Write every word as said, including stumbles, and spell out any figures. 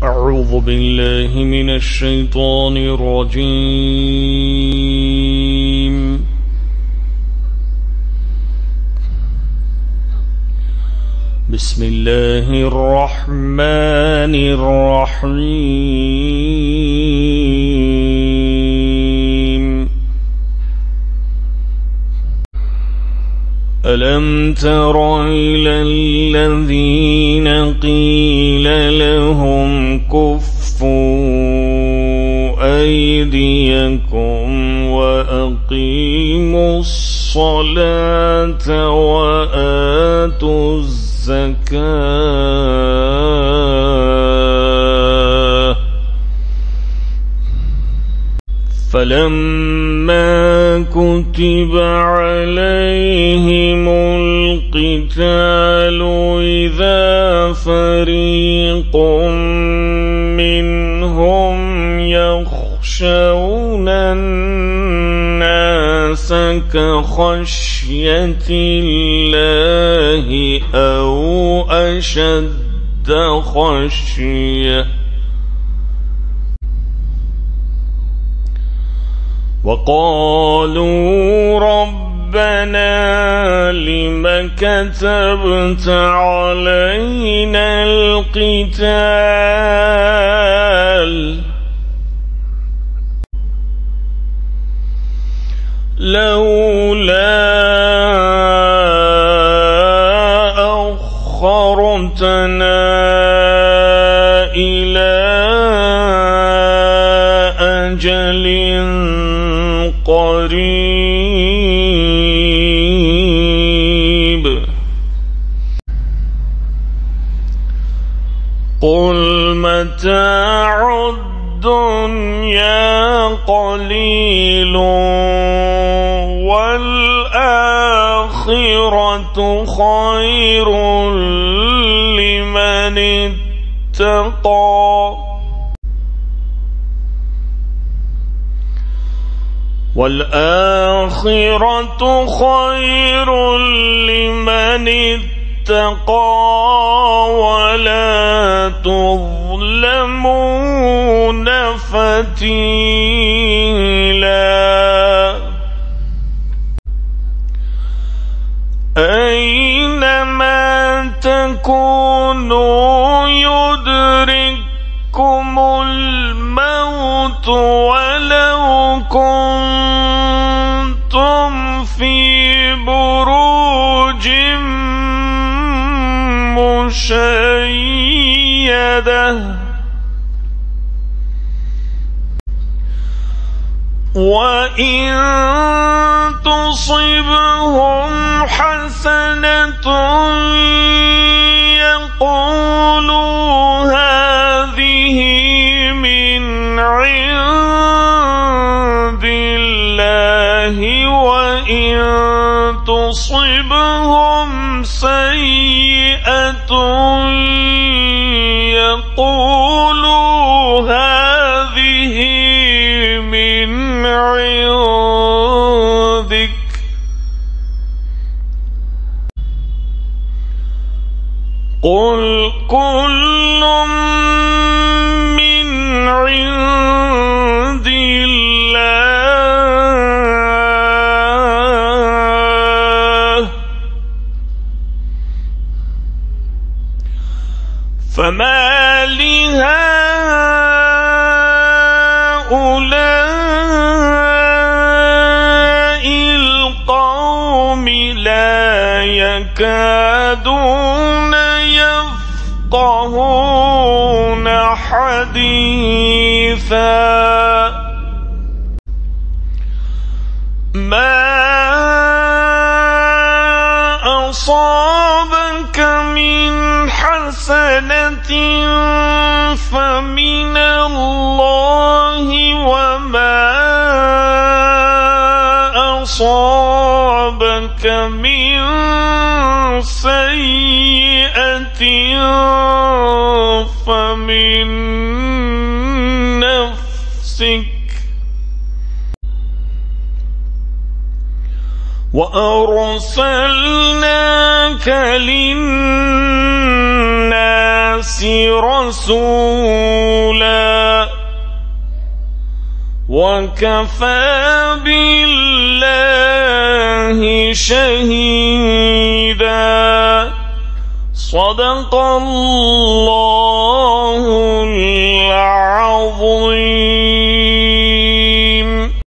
أعوذ بالله من الشيطان الرجيم. بسم الله الرحمن الرحيم. ألم تر إلى الذين قيل لهم كفوا أيديكم وأقيموا الصلاة وآتوا الزكاة فلما كتب عليهم القتال إذا فريق منهم يخشون الناس كخشية الله أو أشد خشية وقالوا ربنا لم كتبت علينا القتال لولا أخرتنا إلى أجل قريب قل متاع الدنيا قليل والآخرة خير لمن اتقى والآخرة خير لمن اتقى ولا تظلمون فتيلا أينما تكونوا يدرككم الموت ولو كنتم في بروج مشيدة وإن تصبهم حسنة يقولوا هذه من عند الله وإن تصبهم سيئة يقولوا هذه من عندك قل كل من عند الله فما لهؤلاء القوم لا يكادون يفقهون حديثا ما أصابك من حسنة فمن الله وما أصابك من سيئة فمن نفسك وأرسلناك للناس رسولا وكفى بالله شهيدا. صدق الله